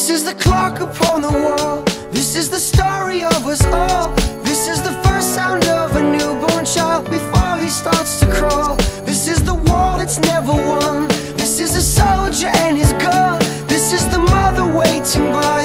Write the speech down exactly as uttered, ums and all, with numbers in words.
This is the clock upon the wall. This is the story of us all. This is the first sound of a newborn child before he starts to crawl. This is the war that's never won. This is a soldier and his gun. This is the mother waiting by